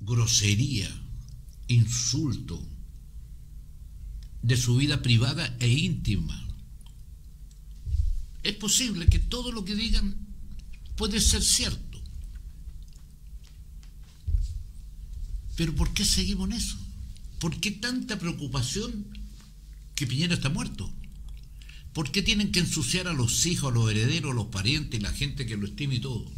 grosería, insulto de su vida privada e íntima. Es posible que todo lo que digan puede ser cierto. Pero ¿por qué seguimos en eso? ¿Por qué tanta preocupación que Piñera está muerto? ¿Por qué tienen que ensuciar a los hijos, a los herederos, a los parientes y la gente que lo estima y todo?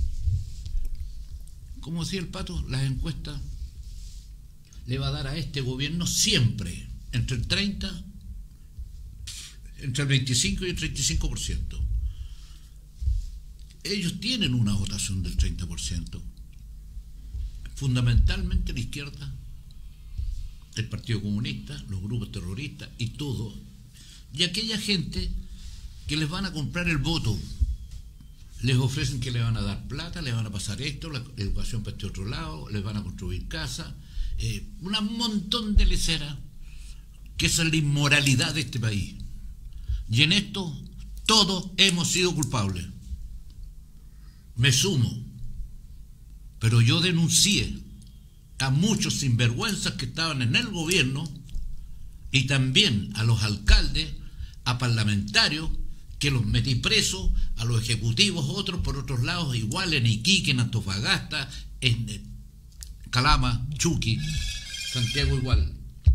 Como decía el Pato, las encuestas le va a dar a este gobierno siempre entre el 30, entre el 25 y el 35%. Ellos tienen una votación del 30%. Fundamentalmente la izquierda, el Partido Comunista, los grupos terroristas y todo. Y aquella gente que les van a comprar el voto, les ofrecen que le van a dar plata, les van a pasar esto, la educación para este otro lado, les van a construir casas, un montón de leceras, que esa es la inmoralidad de este país. Y en esto todos hemos sido culpables. Me sumo, pero yo denuncié a muchos sinvergüenzas que estaban en el gobierno y también a los alcaldes, a parlamentarios, que los metí presos, a los ejecutivos, otros por otros lados, igual en Iquique, en Antofagasta, en Calama, Chuqui, Santiago igual.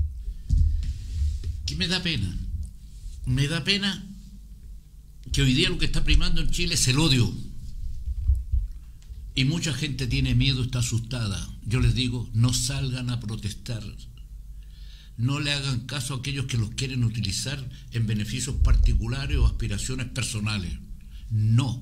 ¿Qué me da pena? Me da pena que hoy día lo que está primando en Chile es el odio. Y mucha gente tiene miedo, está asustada. Yo les digo, no salgan a protestar. No le hagan caso a aquellos que los quieren utilizar en beneficios particulares o aspiraciones personales. No.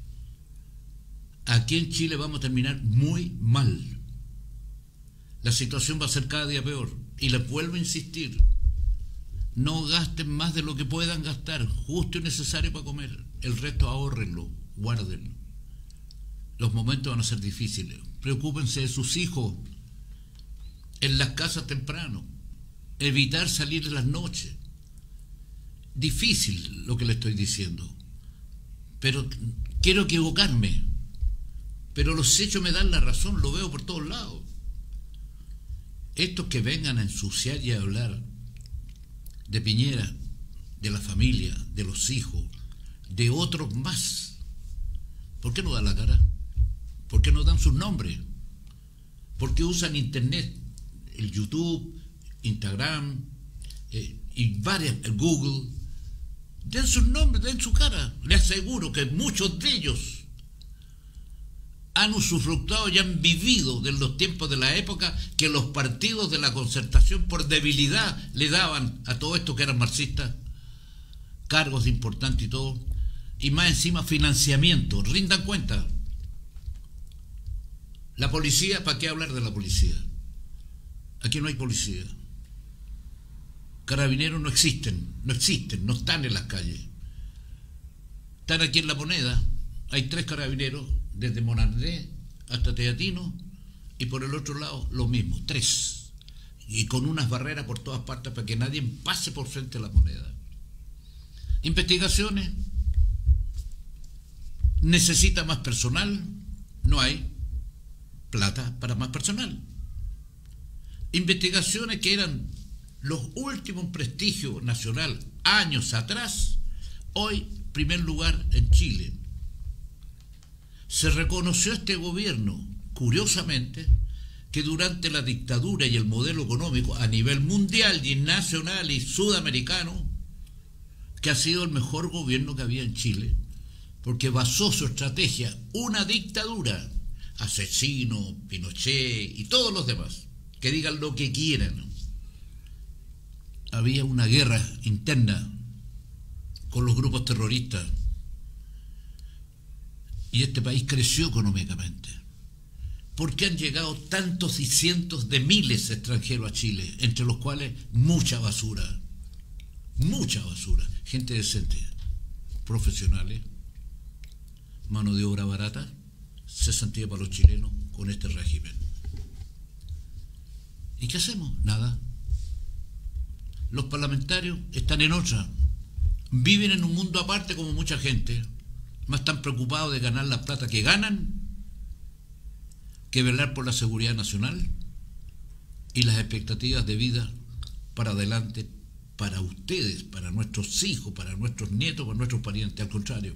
Aquí en Chile vamos a terminar muy mal. La situación va a ser cada día peor. Y les vuelvo a insistir. No gasten más de lo que puedan gastar, justo y necesario para comer. El resto ahórrenlo, guárdenlo. Los momentos van a ser difíciles. Preocúpense de sus hijos en las casas temprano. Evitar salir en las noches. Difícil lo que le estoy diciendo. Pero quiero equivocarme. Pero los hechos me dan la razón, lo veo por todos lados. Estos que vengan a ensuciar y a hablar de Piñera, de la familia, de los hijos, de otros más, ¿por qué no dan la cara? ¿Por qué no dan sus nombres? ¿Por qué usan internet, el YouTube, Instagram y varias, el Google? Den sus nombres, den su cara. Les aseguro que muchos de ellos han usufructuado y han vivido de los tiempos de la época que los partidos de la Concertación por debilidad le daban a todo esto que eran marxistas, cargos importantes y todo, y más encima financiamiento. Rindan cuenta. La policía, ¿para qué hablar de la policía? Aquí no hay policía. Carabineros no existen, no están en las calles. Están aquí en La Moneda, hay 3 carabineros, desde Monardé hasta Teatino, y por el otro lado lo mismo, 3. Y con unas barreras por todas partes para que nadie pase por frente a La Moneda. Investigaciones. Necesita más personal, no hay plata para más personal. Investigaciones que eran los últimos prestigios nacional años atrás, hoy primer lugar en Chile. Se reconoció este gobierno, curiosamente, que durante la dictadura y el modelo económico a nivel mundial y nacional y sudamericano, que ha sido el mejor gobierno que había en Chile, porque basó su estrategia, una dictadura, Asesino, Pinochet y todos los demás, que digan lo que quieran. Había una guerra interna con los grupos terroristas y este país creció económicamente. ¿Por qué han llegado tantos y cientos de miles de extranjeros a Chile, entre los cuales mucha basura, gente decente, profesionales, mano de obra barata, cesantía para los chilenos con este régimen? ¿Y qué hacemos? Nada. Los parlamentarios están en otra, viven en un mundo aparte como mucha gente, más están preocupados de ganar la plata que ganan que velar por la seguridad nacional y las expectativas de vida para adelante, para ustedes, para nuestros hijos, para nuestros nietos, para nuestros parientes. Al contrario,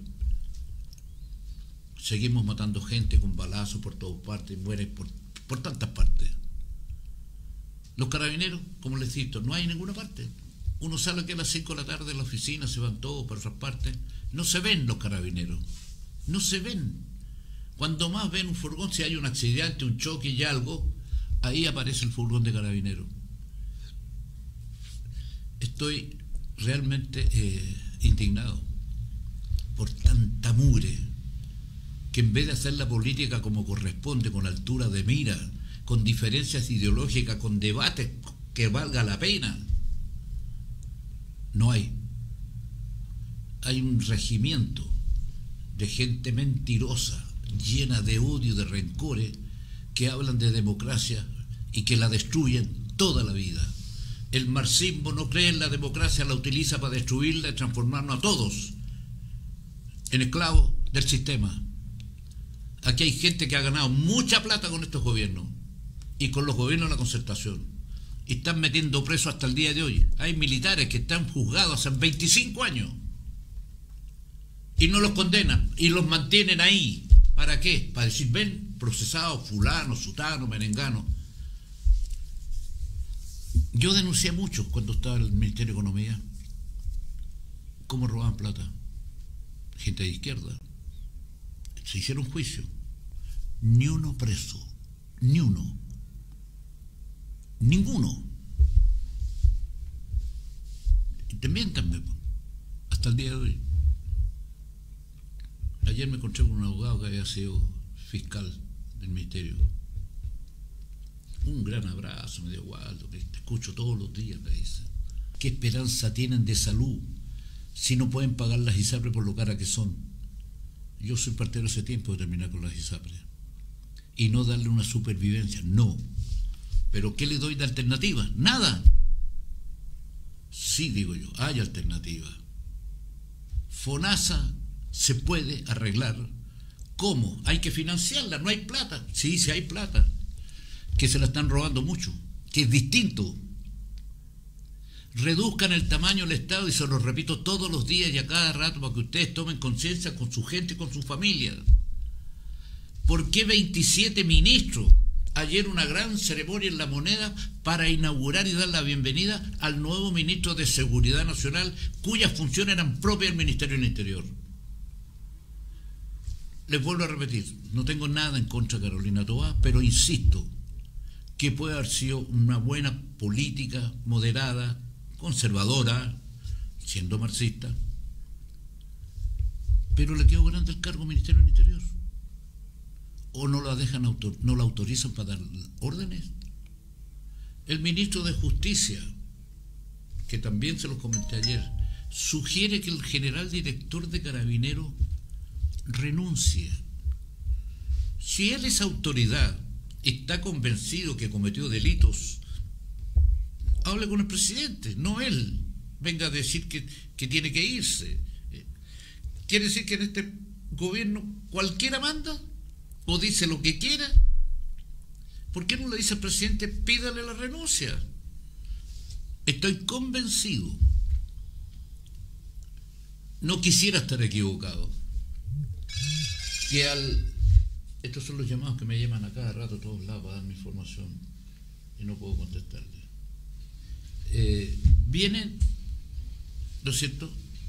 seguimos matando gente con balazos por todas partes, mueren por tantas partes. Los carabineros, como les digo, no hay en ninguna parte. Uno sale aquí a las 5 de la tarde de la oficina, se van todos para otras partes. No se ven los carabineros, no se ven. Cuando más ven un furgón, si hay un accidente, un choque y algo, ahí aparece el furgón de carabineros. Estoy realmente indignado por tanta mugre, que en vez de hacer la política como corresponde, con altura de mira, con diferencias ideológicas, con debates que valga la pena, no hay. Hay un regimiento de gente mentirosa, llena de odio, de rencores, que hablan de democracia y que la destruyen toda la vida. El marxismo no cree en la democracia, la utiliza para destruirla y transformarnos a todos en esclavos del sistema. Aquí hay gente que ha ganado mucha plata con estos gobiernos y con los gobiernos de la concertación, y están metiendo presos hasta el día de hoy. Hay militares que están juzgados hace 25 años y no los condenan y los mantienen ahí. ¿Para qué? Para decir, ven, procesado fulano, sutano, merengano. Yo denuncié mucho cuando estaba en el Ministerio de Economía cómo robaban plata. Gente de izquierda. Se hicieron juicio. Ni uno preso. Ni uno. Ninguno. Y te miéntanme hasta el día de hoy. Ayer me encontré con un abogado que había sido fiscal del ministerio. Un gran abrazo, me dio Waldo, te escucho todos los días, me dice. ¿Qué esperanza tienen de salud si no pueden pagar las ISAPRE por lo cara que son? Yo soy partidario hace tiempo de terminar con las ISAPRE y no darle una supervivencia, no. ¿Pero qué le doy de alternativa? Nada. Sí, digo yo, hay alternativa. FONASA se puede arreglar. ¿Cómo? Hay que financiarla, no hay plata. Sí, sí hay plata, que se la están robando mucho, que es distinto. Reduzcan el tamaño del Estado, y se lo repito todos los días y a cada rato para que ustedes tomen conciencia con su gente, con su familia. ¿Por qué 27 ministros? Ayer una gran ceremonia en La Moneda para inaugurar y dar la bienvenida al nuevo ministro de Seguridad Nacional, cuyas funciones eran propias del Ministerio del Interior. Les vuelvo a repetir, no tengo nada en contra de Carolina Toá, pero insisto que puede haber sido una buena política, moderada, conservadora, siendo marxista, pero le quedó grande el cargo Ministerio del Interior. ¿O no la dejan, no la autorizan para dar órdenes? El ministro de Justicia, que también se lo comenté ayer, sugiere que el general director de Carabineros renuncie. Si él es autoridad, está convencido que cometió delitos, hable con el presidente, no él venga a decir que tiene que irse. ¿Quiere decir que en este gobierno cualquiera manda? ¿O dice lo que quiera? ¿Por qué no le dice al presidente, pídale la renuncia? Estoy convencido, no quisiera estar equivocado, que estos son los llamados que me llaman a cada rato a todos lados para darme información y no puedo contestarle. Vienen, ¿no es cierto?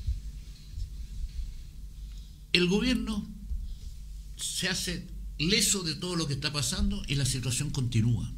El gobierno se hace leso de todo lo que está pasando y la situación continúa.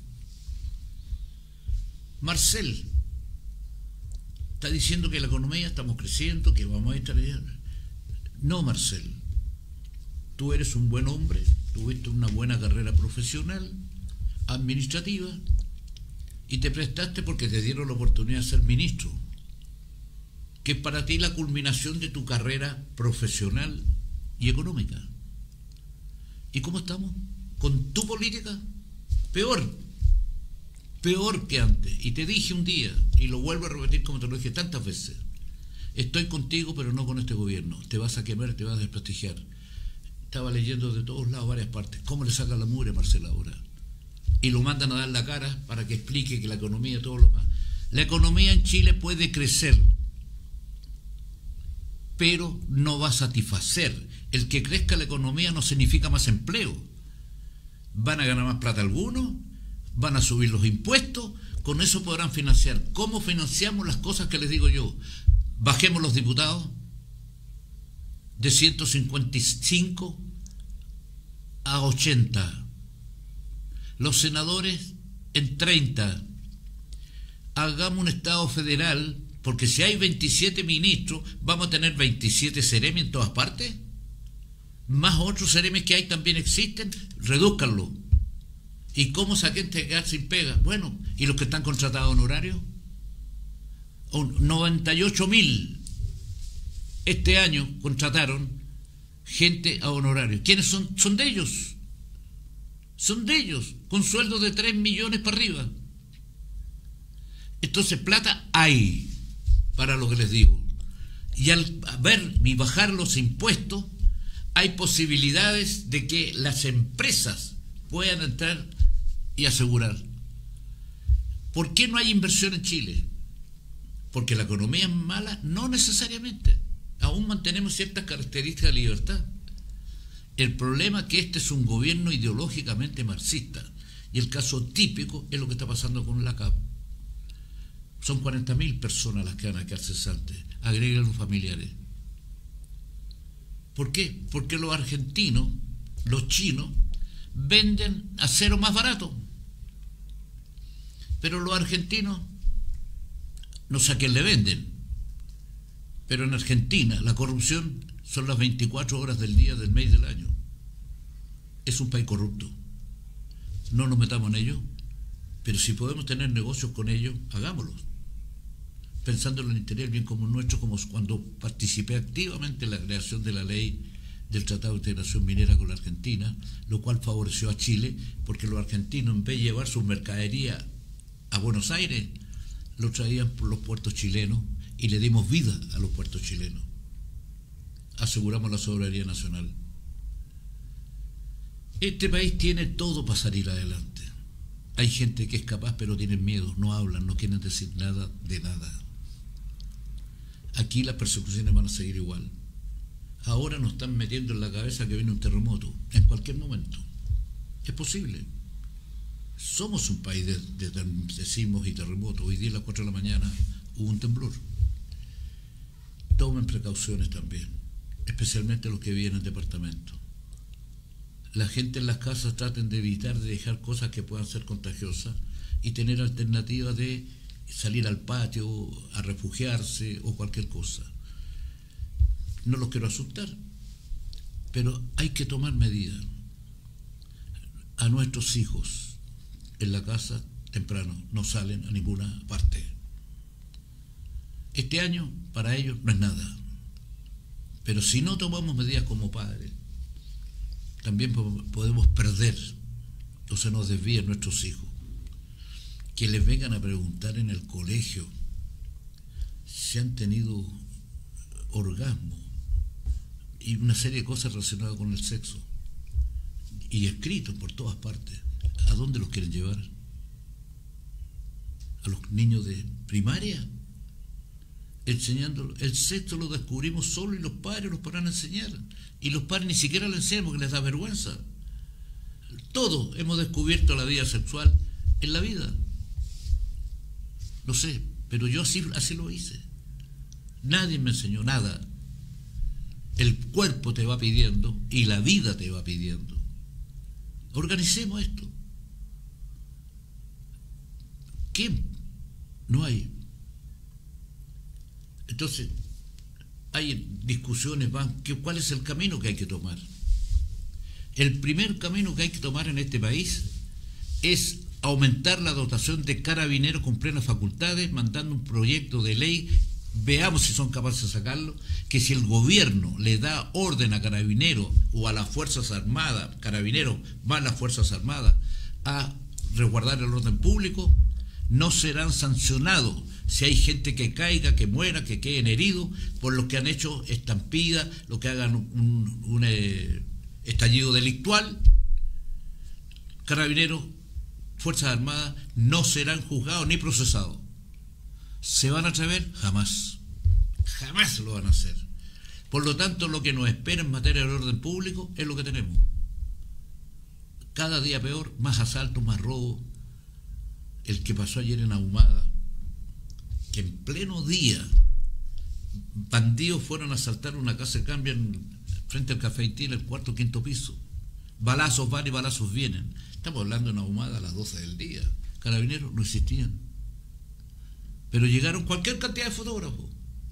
Marcel está diciendo que la economía estamos creciendo, que vamos a estar allá. No, Marcel, tú eres un buen hombre, tuviste una buena carrera profesional, administrativa, y te prestaste porque te dieron la oportunidad de ser ministro, que es para ti la culminación de tu carrera profesional y económica. ¿Y cómo estamos? Con tu política, peor que antes. Y te dije un día, y lo vuelvo a repetir como te lo dije tantas veces, estoy contigo pero no con este gobierno, te vas a quemar, te vas a desprestigiar. Estaba leyendo de todos lados, varias partes, cómo le saca la mugre a Marcel ahora. y lo mandan a dar la cara para que explique que la economía y todo lo demás. La economía en Chile puede crecer, pero no va a satisfacer. El que crezca la economía no significa más empleo. Van a ganar más plata algunos, van a subir los impuestos, con eso podrán financiar. ¿Cómo financiamos las cosas que les digo yo? Bajemos los diputados de 155 a 80, los senadores en 30, hagamos un Estado federal, porque si hay 27 ministros, vamos a tener 27 seremis en todas partes, más otros seremis que hay también existen, redúzcanlo. ¿Y cómo esa gente queda sin pega? Bueno, ¿y los que están contratados honorarios? 98.000 este año contrataron gente a honorarios. ¿Quiénes son? Son de ellos. Son de ellos, con sueldos de 3 millones para arriba. Entonces plata hay, para lo que les digo. Y al ver y bajar los impuestos, hay posibilidades de que las empresas puedan entrar y asegurar. ¿Por qué no hay inversión en Chile? ¿Porque la economía es mala? No necesariamente. Aún mantenemos ciertas características de libertad. El problema es que este es un gobierno ideológicamente marxista. Y el caso típico es lo que está pasando con la CAP. Son 40.000 personas las que van a quedar cesantes. Agreguen los familiares. ¿Por qué? Porque los argentinos, los chinos, venden acero más barato. Pero los argentinos, no sé a quién le venden, pero en Argentina la corrupción son las 24 horas del día, del mes y del año. Es un país corrupto. No nos metamos en ello, pero si podemos tener negocios con ellos, hagámoslos. Pensando en el interés bien común nuestro, como cuando participé activamente en la creación de la ley del Tratado de Integración Minera con la Argentina, lo cual favoreció a Chile, porque los argentinos, en vez de llevar sus mercaderías a Buenos Aires, lo traían por los puertos chilenos y le dimos vida a los puertos chilenos. Aseguramos la soberanía nacional. Este país tiene todo para salir adelante. Hay gente que es capaz, pero tienen miedo, no hablan, no quieren decir nada de nada. Aquí las persecuciones van a seguir igual. Ahora nos están metiendo en la cabeza que viene un terremoto, en cualquier momento. Es posible. Somos un país de sismos y terremotos. Hoy día a las 4 de la mañana hubo un temblor. Tomen precauciones también, especialmente los que viven en departamentos. La gente en las casas traten de evitar de dejar cosas que puedan ser contagiosas y tener alternativas de salir al patio, a refugiarse o cualquier cosa. No los quiero asustar, pero hay que tomar medidas. A nuestros hijos en la casa temprano no salen a ninguna parte. Este año para ellos no es nada, pero si no tomamos medidas como padres, también podemos perder, o se nos desvían nuestros hijos. Que les vengan a preguntar en el colegio si han tenido orgasmo y una serie de cosas relacionadas con el sexo, y escritos por todas partes. ¿A dónde los quieren llevar? ¿A los niños de primaria? Enseñándolos. El sexo lo descubrimos solo y los padres los podrán enseñar. Y los padres ni siquiera lo enseñan porque les da vergüenza. Todos hemos descubierto la vida sexual en la vida. No sé, pero yo así lo hice. Nadie me enseñó nada. El cuerpo te va pidiendo y la vida te va pidiendo. Organicemos esto. ¿Qué? No hay. Entonces, hay discusiones, ¿cuál es el camino que hay que tomar? El primer camino que hay que tomar en este país es aumentar la dotación de carabineros con plenas facultades, mandando un proyecto de ley, veamos si son capaces de sacarlo, que si el gobierno le da orden a carabineros o a las Fuerzas Armadas, carabineros más las Fuerzas Armadas, a resguardar el orden público, no serán sancionados si hay gente que caiga, que muera, que queden heridos por los que han hecho estampida, los que hagan un estallido delictual. Carabineros Fuerzas Armadas no serán juzgados ni procesados. ¿Se van a atrever? Jamás. Jamás lo van a hacer. Por lo tanto, lo que nos espera en materia de orden público es lo que tenemos. Cada día peor, más asaltos, más robos. El que pasó ayer en Ahumada, que en pleno día bandidos fueron a asaltar una casa de cambio frente al Café Haití, en el cuarto o quinto piso. Balazos van y balazos vienen. Estamos hablando en Ahumada a las 12 del día. Carabineros no existían. Pero llegaron cualquier cantidad de fotógrafos.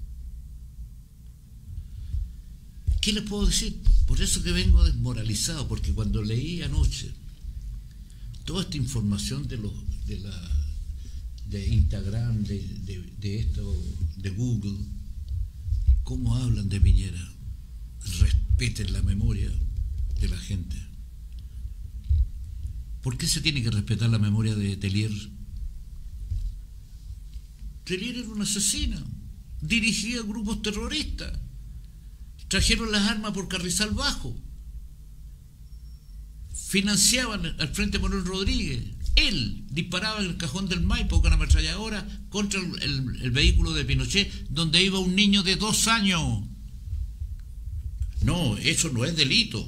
¿Qué les puedo decir? Por eso que vengo desmoralizado, porque cuando leí anoche toda esta información de Instagram, de esto, de Google, cómo hablan de Piñera, respeten la memoria de la gente. ¿Por qué se tiene que respetar la memoria de Telier? Telier era una asesina, dirigía grupos terroristas, trajeron las armas por Carrizal Bajo, financiaban al Frente Manuel Rodríguez, él disparaba en el cajón del Maipo con la ametralladora contra el vehículo de Pinochet, donde iba un niño de 2 años. No, eso no es delito.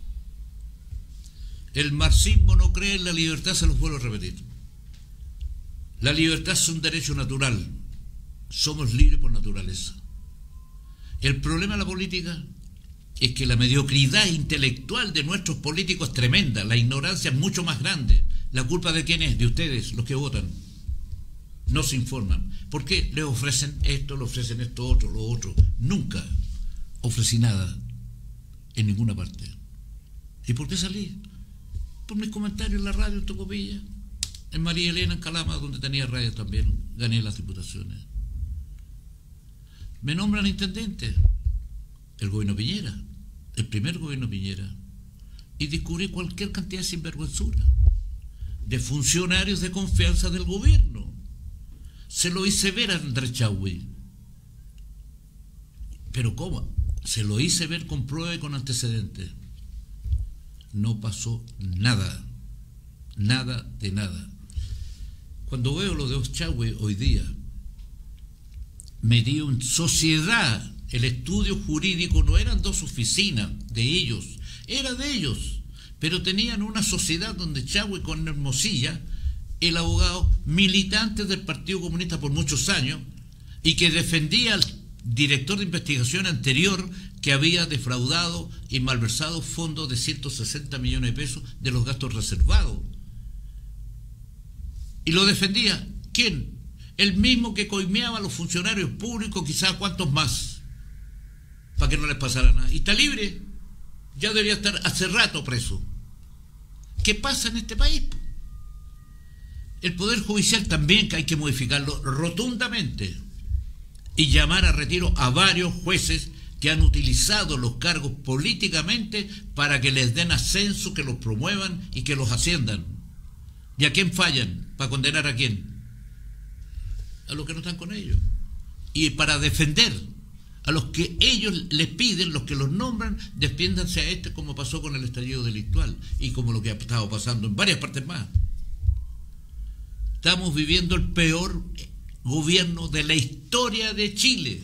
El marxismo no cree en la libertad, se los vuelvo a repetir. La libertad es un derecho natural. Somos libres por naturaleza. El problema de la política es que la mediocridad intelectual de nuestros políticos es tremenda, la ignorancia es mucho más grande. ¿La culpa de quién es? De ustedes, los que votan. No se informan. ¿Por qué les ofrecen esto, otro, lo otro? Nunca ofrecí nada en ninguna parte. ¿Y por qué salí? Por mis comentarios en la radio en Tocopilla, en María Elena, en Calama, donde tenía radio también, gané las diputaciones. Me nombran intendente, el gobierno Piñera, el primer gobierno Piñera, y descubrí cualquier cantidad de sinvergüenzura, de funcionarios de confianza del gobierno. Se lo hice ver a Andrés Chadwick. ¿Pero cómo? Se lo hice ver con prueba y con antecedentes. No pasó nada, nada de nada. Cuando veo lo de Chadwick hoy día, me dio en sociedad. El estudio jurídico no eran 2 oficinas de ellos, era de ellos, pero tenían una sociedad donde Chadwick con Hermosilla, el abogado militante del Partido Comunista por muchos años, y que defendía al director de investigación anterior que había defraudado y malversado fondos de 160 millones de pesos de los gastos reservados. Y lo defendía, ¿quién? El mismo que coimeaba a los funcionarios públicos, quizás cuantos más, para que no les pasara nada. Y está libre, ya debería estar hace rato preso. ¿Qué pasa en este país? El Poder Judicial también, que hay que modificarlo rotundamente y llamar a retiro a varios jueces que han utilizado los cargos políticamente para que les den ascenso, que los promuevan y que los asciendan. ¿Y a quién fallan? ¿Para condenar a quién? A los que no están con ellos. Y para defender a los que ellos les piden, los que los nombran, despiéndanse a este, como pasó con el estallido delictual y como lo que ha estado pasando en varias partes más. Estamos viviendo el peor gobierno de la historia de Chile.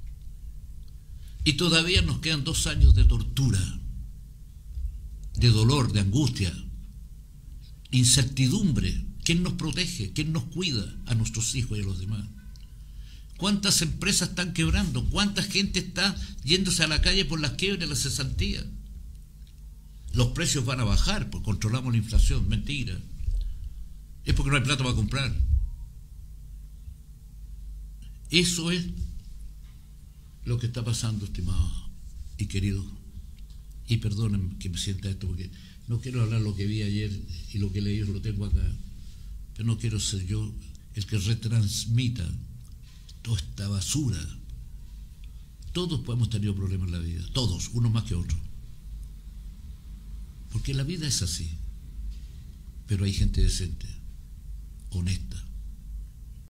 Y todavía nos quedan 2 años de tortura, de dolor, de angustia, incertidumbre. ¿Quién nos protege? ¿Quién nos cuida? A nuestros hijos y a los demás. ¿Cuántas empresas están quebrando? ¿Cuánta gente está yéndose a la calle por las quiebras y las cesantías? Los precios van a bajar porque controlamos la inflación. Mentira. Es porque no hay plata para comprar. Eso es lo que está pasando, estimados y queridos. Y perdonen que me sienta esto, porque no quiero hablar lo que vi ayer y lo que leí, lo tengo acá. Pero no quiero ser yo el que retransmita toda esta basura. Todos hemos tenido problemas en la vida, todos, unos más que otros. Porque la vida es así. Pero hay gente decente, honesta,